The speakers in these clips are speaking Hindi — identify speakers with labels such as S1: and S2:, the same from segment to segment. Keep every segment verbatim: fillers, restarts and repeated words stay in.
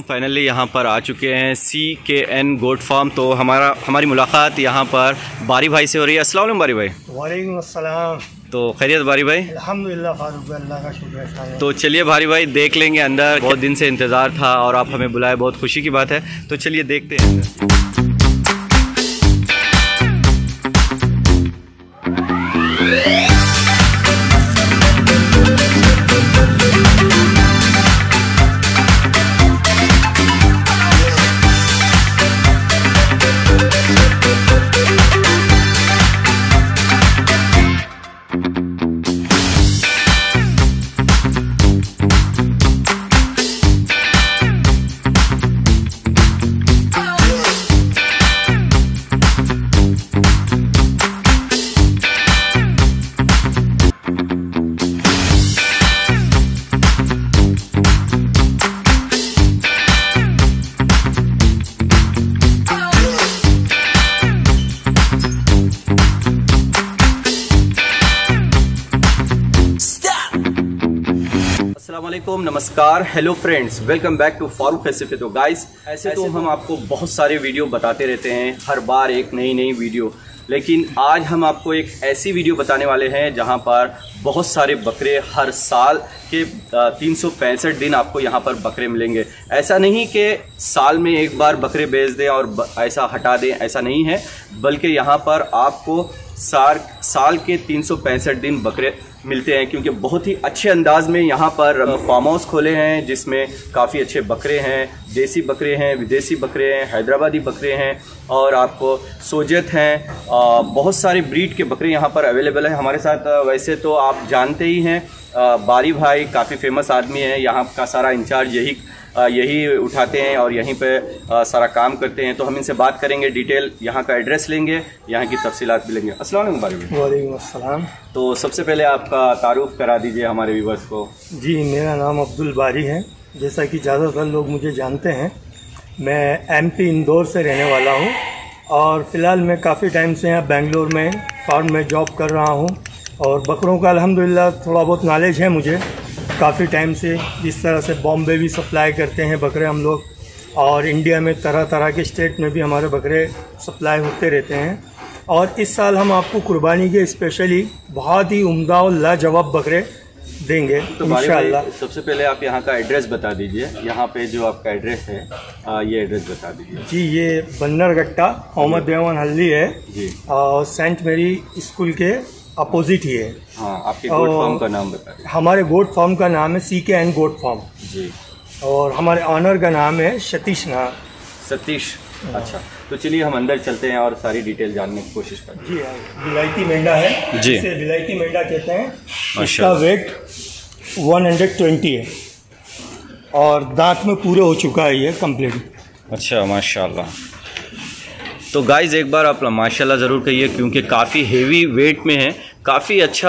S1: फाइनली यहाँ पर आ चुके हैं सी के एन गोट फार्म। तो हमारा हमारी मुलाकात यहाँ पर बारी भाई से हो रही है। अस्सलाम वालेकुम बारी भाई।
S2: वालेकुम अस्सलाम।
S1: तो खैरियत बारी भाई?
S2: अल्हम्दुलिल्लाह फारूक भाई, अल्लाह का शुक्र है।
S1: तो चलिए बारी भाई देख लेंगे अंदर, बहुत दिन से इंतज़ार था और आप हमें बुलाए, बहुत खुशी की बात है। तो चलिए देखते हैं। अस्सलामुअलैकुम, नमस्कार, hello friends, welcome back to Farooq कैसे। तो गाइस ऐसे तो हम आपको बहुत सारे वीडियो बताते रहते हैं, हर बार एक नई नई वीडियो, लेकिन आज हम आपको एक ऐसी वीडियो बताने वाले हैं जहां पर बहुत सारे बकरे हर साल के तीन सौ पैंसठ दिन आपको यहां पर बकरे मिलेंगे। ऐसा नहीं कि साल में एक बार बकरे बेच दें और ऐसा हटा दें, ऐसा नहीं है, बल्कि यहां पर आपको साल साल के तीन सौ पैंसठ दिन बकरे मिलते हैं, क्योंकि बहुत ही अच्छे अंदाज में यहाँ पर फार्म हाउस खोले हैं जिसमें काफ़ी अच्छे बकरे हैं, देसी बकरे हैं, विदेशी बकरे हैं, हैदराबादी बकरे हैं और आपको सोजत हैं, बहुत सारे ब्रीड के बकरे यहाँ पर अवेलेबल हैं हमारे साथ। वैसे तो आप जानते ही हैं बारी भाई काफ़ी फेमस आदमी है, यहाँ का सारा इंचार्ज यही यही उठाते हैं और यहीं पे सारा काम करते हैं। तो हम इनसे बात करेंगे, डिटेल यहाँ का एड्रेस लेंगे, यहाँ की तफसीलात भी लेंगे। अस्सलाम वालेकुम बारी भाई।
S2: वालेकुम अस्सलाम। तो
S1: सबसे पहले आपका तारुफ करा दीजिए हमारे व्यूवर्स को।
S2: जी, मेरा नाम अब्दुल बारी है। जैसा कि ज़्यादातर लोग मुझे जानते हैं, मैं एमपी इंदौर से रहने वाला हूँ और फ़िलहाल मैं काफ़ी टाइम से यहाँ बेंगलोर में फार्म में जॉब कर रहा हूँ और बकरों का अल्हम्दुलिल्लाह थोड़ा बहुत नॉलेज है मुझे काफ़ी टाइम से। जिस तरह से बॉम्बे भी सप्लाई करते हैं बकरे हम लोग, और इंडिया में तरह तरह के स्टेट में भी हमारे बकरे सप्लाई होते रहते हैं। और इस साल हम आपको कुर्बानी के स्पेशली बहुत ही उम्दा और लाजवाब बकरे देंगे
S1: तो इंशाअल्लाह। सबसे पहले आप यहाँ का एड्रेस बता दीजिए, यहाँ पे जो आपका एड्रेस है आ, ये एड्रेस बता दीजिए।
S2: जी, ये बन्नरगट्टा मोहम्मद देवान हल्दी है जी, और सेंट मेरी स्कूल के अपोजिट ही है।
S1: हाँ, आपके गोट फार्म का नाम बताइए।
S2: हमारे गोट फार्म का नाम है सी के एन गोट फार्म जी, और हमारे ऑनर का नाम है सतीश नाम सतीश।
S1: अच्छा, तो चलिए हम अंदर चलते हैं और सारी डिटेल जानने की कोशिश करते हैं।
S2: जी, विलायती मेंढा है जी, इसे विलायती मेंढा कहते हैं। इसका वेट एक सौ बीस है और दांत में पूरे हो चुका है ये कंप्लीट।
S1: अच्छा, माशाल्लाह। तो गाइस एक बार आप माशाल्लाह ज़रूर कहिए, क्योंकि काफ़ी हेवी वेट में है, काफ़ी अच्छा।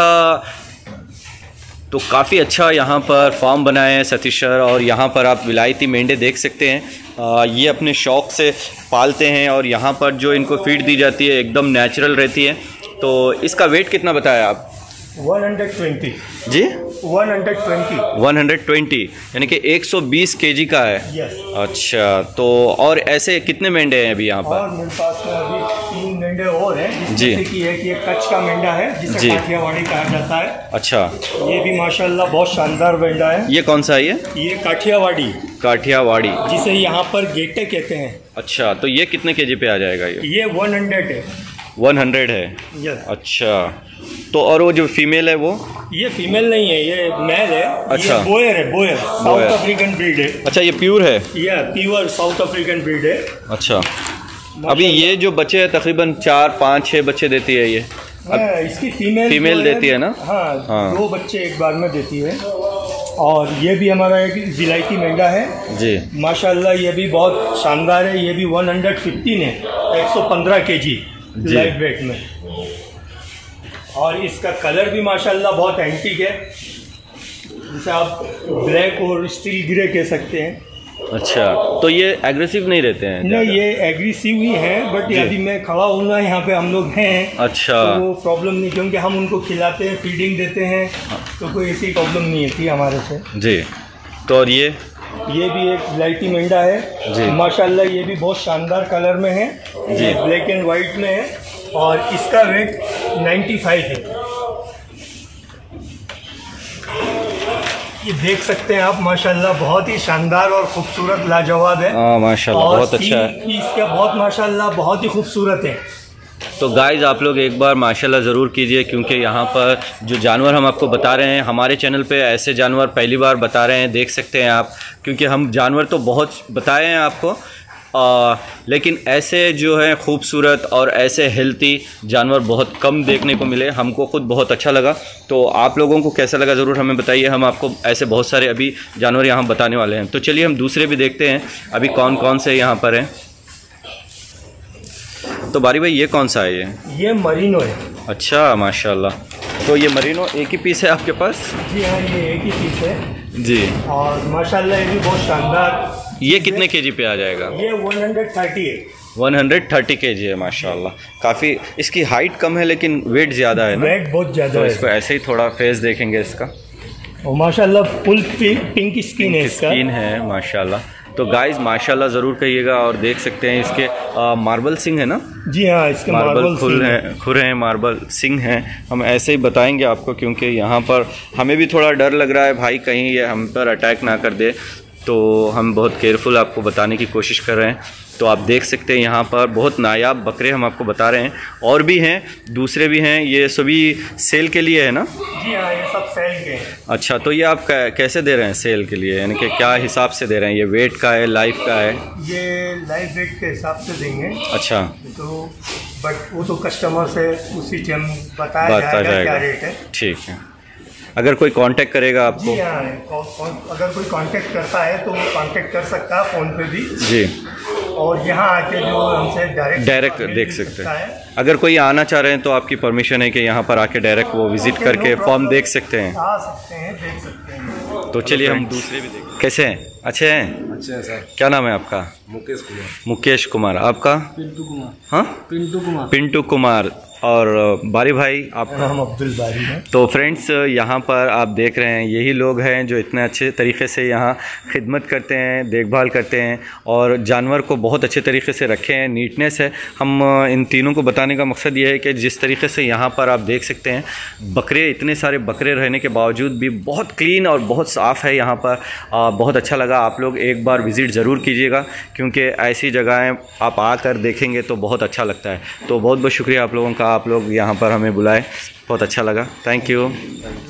S1: तो काफ़ी अच्छा यहाँ पर फार्म बनाए हैं सतीश सर, और यहाँ पर आप विलायती मेंढे देख सकते हैं। आ, ये अपने शौक़ से पालते हैं और यहाँ पर जो इनको फीड दी जाती है एकदम नेचुरल रहती है। तो इसका वेट कितना बताया आप?
S2: एक सौ बीस
S1: जी,
S2: एक सौ बीस
S1: एक सौ बीस यानी कि एक सौ बीस केजी का है।
S2: यस।
S1: अच्छा, तो और ऐसे कितने मेंढे हैं अभी यहाँ पर?
S2: और मेरे पास में अभी तीन मेंढे और हैं
S1: जी,
S2: की है कि एक कच्छ का मेंढा है जिसे काठियावाड़ी कहा जाता है।
S1: अच्छा,
S2: ये भी माशाल्लाह बहुत शानदार मेंढा है।
S1: ये कौन सा है? ये
S2: ये काठियावाड़ी
S1: काठियावाड़ी
S2: जिसे यहाँ पर गेटे कहते हैं।
S1: अच्छा, तो ये कितने केजी पे आ जाएगा? ये
S2: ये सौ है।
S1: सौ है।
S2: यस।
S1: अच्छा, तो और वो जो फीमेल है वो? ये
S2: फीमेल नहीं है, ये मेल है।
S1: अच्छा,
S2: ये बोयर है, बोयर साउथ अफ्रीकन ब्रीड है।
S1: अच्छा, ये प्योर है?
S2: ये प्योर साउथ अफ्रीकन ब्रीड है।
S1: अच्छा, अभी ये जो बच्चे हैं तकरीबन चार पाँच छः बच्चे देती है ये?
S2: हाँ, इसकी फीमेल
S1: फीमेल देती है ना?
S2: हाँ,
S1: हाँ, दो
S2: बच्चे एक बार में देती है। और ये भी हमारा एक विलायती मेंढा है जी, माशाल्लाह, ये भी बहुत शानदार है। ये भी एक सौ पंद्रह है, एक सौ पंद्रह केजी लाइट वेट में, और इसका कलर भी माशाल्लाह बहुत एंटीक है, जिसे आप ब्लैक और स्टील ग्रे कह सकते हैं।
S1: अच्छा, तो ये एग्रेसिव नहीं रहते हैं?
S2: नहीं, ये एग्रेसिव ही है, बट अभी मैं खड़ा हूँ ना, यहाँ पे हम लोग हैं।
S1: अच्छा,
S2: तो वो प्रॉब्लम नहीं, क्योंकि हम उनको खिलाते हैं, फीडिंग देते हैं, तो कोई ऐसी प्रॉब्लम नहीं होती हमारे से।
S1: जी, तो और ये
S2: ये भी एक विलायती मेंढा है
S1: जी।
S2: माशाल्लाह, ये भी बहुत शानदार कलर में है जी, ब्लैक एंड वाइट में है और इसका वेट पचानवे है। ये देख सकते हैं आप, माशाल्लाह बहुत ही शानदार और खूबसूरत लाजवाब है।
S1: हाँ माशाल्लाह बहुत अच्छा है।
S2: इसका बहुत माशाल्लाह बहुत ही खूबसूरत है।
S1: तो गाइज़ आप लोग एक बार माशाल्लाह ज़रूर कीजिए, क्योंकि यहाँ पर जो जानवर हम आपको बता रहे हैं, हमारे चैनल पे ऐसे जानवर पहली बार बता रहे हैं, देख सकते हैं आप। क्योंकि हम जानवर तो बहुत बताए हैं आपको, आ, लेकिन ऐसे जो है खूबसूरत और ऐसे हेल्थी जानवर बहुत कम देखने को मिले। हमको खुद बहुत अच्छा लगा। तो आप लोगों को कैसा लगा ज़रूर हमें बताइए। हम आपको ऐसे बहुत सारे अभी जानवर यहाँ बताने वाले हैं। तो चलिए हम दूसरे भी देखते हैं अभी कौन कौन से यहाँ पर हैं। तो बारी भाई ये कौन सा है? ये
S2: ये मरीनो है।
S1: अच्छा माशाल्लाह। तो ये मरीनो एक ही पीस है आपके पास?
S2: जी हाँ, ये एक ही पीस है
S1: जी।
S2: और माशाल्लाह ये भी बहुत शानदार।
S1: ये कितने केजी पे आ जाएगा?
S2: ये एक सौ तीस है।
S1: एक सौ तीस केजी है माशाल्लाह। काफ़ी इसकी हाइट कम है लेकिन वेट ज़्यादा है ना?
S2: वेट बहुत ज़्यादा
S1: तो
S2: है।
S1: इसको ऐसे ही थोड़ा फेस देखेंगे इसका।
S2: और माशाल्लाह फुल पिंक स्किन है इसका।
S1: स्किन है माशाल्लाह। तो गाइस माशाल्लाह ज़रूर कहिएगा। और देख सकते हैं इसके आ, मार्बल सिंग है ना?
S2: जी हाँ, इसके
S1: मार्बल,
S2: मार्बल
S1: खुल हैं, खुरे हैं, मार्बल सिंग हैं। हम ऐसे ही बताएंगे आपको, क्योंकि यहाँ पर हमें भी थोड़ा डर लग रहा है भाई कहीं ये हम पर अटैक ना कर दे, तो हम बहुत केयरफुल आपको बताने की कोशिश कर रहे हैं। तो आप देख सकते हैं यहाँ पर बहुत नायाब बकरे हम आपको बता रहे हैं। और भी हैं, दूसरे भी हैं। ये सभी सेल के लिए है ना?
S2: जी हाँ, ये सब सेल के हैं।
S1: अच्छा, तो ये आप कैसे दे रहे हैं सेल के लिए, यानी कि क्या हिसाब से दे रहे हैं? ये वेट का है, लाइफ का है?
S2: ये लाइफ वेट के हिसाब से देंगे।
S1: अच्छा, तो
S2: बट वो तो कस्टमर से उसी टाइम बताया
S1: बताया
S2: जाएगा क्या
S1: जाएगा।
S2: रेट है।
S1: ठीक है। अगर कोई कांटेक्ट करेगा आपको?
S2: जी हाँ, अगर कोई कांटेक्ट करता है तो वो कांटेक्ट कर सकता है फ़ोन पे भी
S1: जी। और
S2: यहाँ आके जो हमसे डायरेक्ट
S1: डायरेक्ट देख सकते हैं। अगर कोई आना चाह रहे हैं तो आपकी परमिशन है कि यहाँ पर आके डायरेक्ट वो विजिट करके फॉर्म देख सकते हैं?
S2: आ सकते हैं, देख सकते हैं।
S1: तो चलिए हम दूसरे भी देखते हैं। कैसे हैं? अच्छे हैं?
S3: अच्छे हैं सर।
S1: क्या नाम है आपका?
S3: मुकेश कुमार।
S1: मुकेश कुमार। आपका?
S3: पिंटू कुमार।
S1: हाँ,
S3: पिंटू कुमार।
S1: पिंटू कुमार। और बारी भाई आपका?
S2: हम अब्दुल बारी हैं।
S1: तो फ्रेंड्स यहाँ पर आप देख रहे हैं यही लोग हैं जो इतने अच्छे तरीके से यहाँ खिदमत करते हैं, देखभाल करते हैं और जानवर को बहुत अच्छे तरीके से रखे हैं। नीटनेस है। हम इन तीनों को बताने का मकसद ये है कि जिस तरीके से यहाँ पर आप देख सकते हैं बकरे, इतने सारे बकरे रहने के बावजूद भी बहुत क्लीन और बहुत साफ़ है यहाँ पर। आ, बहुत अच्छा लगा। आप लोग एक बार विज़िट ज़रूर कीजिएगा, क्योंकि ऐसी जगहें आप आकर देखेंगे तो बहुत अच्छा लगता है। तो बहुत बहुत शुक्रिया आप लोगों का, आप लोग यहाँ पर हमें बुलाए, बहुत अच्छा लगा। Thank you.